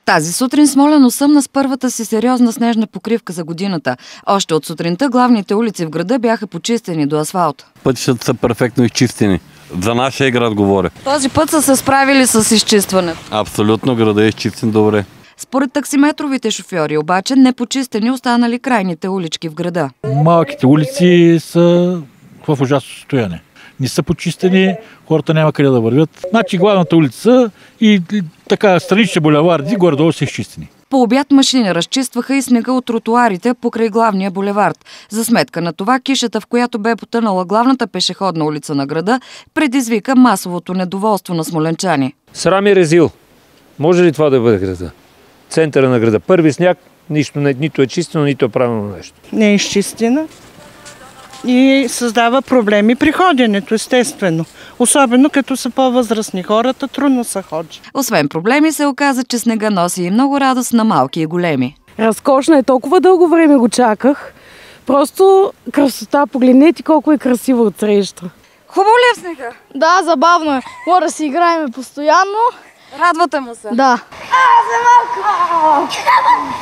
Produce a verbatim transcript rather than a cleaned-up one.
Тази сутрин Смолян осъмна с първата си сериозна снежна покривка за годината. Още от сутринта главните улици в града бяха почистени до асфалт. Пътищата са перфектно изчистени. За нашия град говоря. Този път са се справили с изчистването. Абсолютно, града е изчистен добре. Според таксиметровите шофьори обаче непочистени останали крайните улички в града. Малките улици са в ужасно състояние. Не са почистени, хората няма къде да вървят. Значи главната улица и така странични булеварди горе-долу са изчистени. По обяд машини разчистваха и снега от тротуарите покрай главния булевард. За сметка на това, кишата, в която бе потънала главната пешеходна улица на града, предизвика масовото недоволство на смолянчани. Срам и резил. Може ли това да бъде града? Центъра на града. Първи сняг, нищо, нито е чистено, нито е правилно нещо. Не е изчистена и създава проблеми при ходенето, естествено. Особено като са по-възрастни хората, трудно се ходи. Освен проблеми, се оказа, че снега носи и много радост на малки и големи. Разкошно е, толкова дълго време го чаках. Просто красота, погледнете колко е красиво отсреща. Хубаво ли е в снега? Да, забавно е. Може да си играем постоянно. Радвате му се? Да.